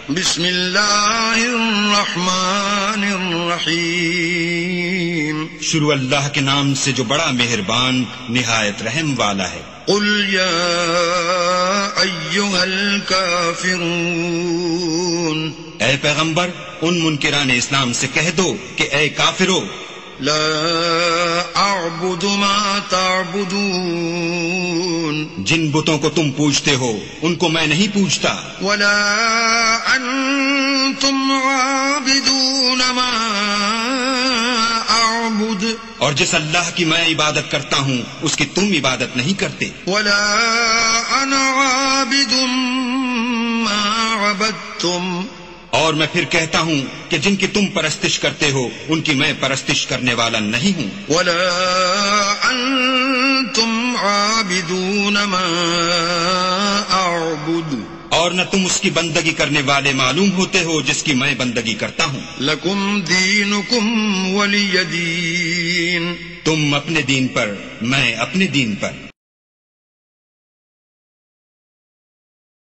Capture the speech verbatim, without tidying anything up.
بسم اللہ الرحمن الرحیم. شروع اللہ کے نام سے جو بڑا مہربان نہایت رحم والا ہے. قل یا ایھا الکافرون. اے پیغمبر ان منکران اسلام سے کہہ دو کہ اے کافرو، لا اعبد ما تعبدون. جن بتوں کو تم پوجتے ہو ان کو میں نہیں پوجتا. ولا انتم عابدون ما اعبد. اور جس اللہ کی میں عبادت کرتا ہوں اس کی تم عبادت نہیں کرتے. ولا انا عابد ما عبدتم. اور میں پھر کہتا ہوں کہ جن کی تم پرستش کرتے ہو ان کی میں پرستش کرنے والا نہیں ہوں. ولا انتم عابدون ما اعبد. اور نہ تم اس کی بندگی کرنے والے معلوم ہوتے ہو جس کی میں بندگی کرتا ہوں. لکم دینکم ولی دین. تم اپنے دین پر، میں اپنے دین پر.